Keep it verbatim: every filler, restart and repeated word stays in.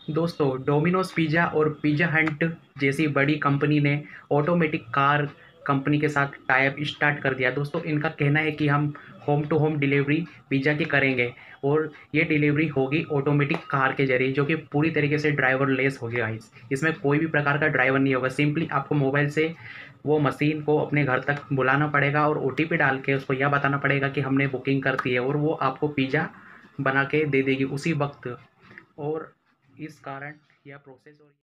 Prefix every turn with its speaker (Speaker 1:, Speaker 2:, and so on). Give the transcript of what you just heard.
Speaker 1: दोस्तों, Domino's pizza और pizza हट जैसी बड़ी कंपनी ने ऑटोमेटिक कार कंपनी के साथ टाई अप स्टार्ट कर दिया। दोस्तों, इनका कहना है कि हम home to home delivery pizza की करेंगे और ये डिलीवरी होगी ऑटोमेटिक कार के ज़रिए, जो कि पूरी तरीके से ड्राइवर लेस होगी गाइस। इसमें कोई भी प्रकार का ड्राइवर नहीं होगा। सिंपली आपको मोबाइल से वो मशीन को अपने घर तक बुलाना पड़ेगा और ओटीपी डाल के उसको यह बताना पड़ेगा कि हमने बुकिंग कर दी है, और वो आपको पिज़्ज़ा बना के दे देगी उसी वक्त। और इस कारण यह प्रोसेस हो रही है।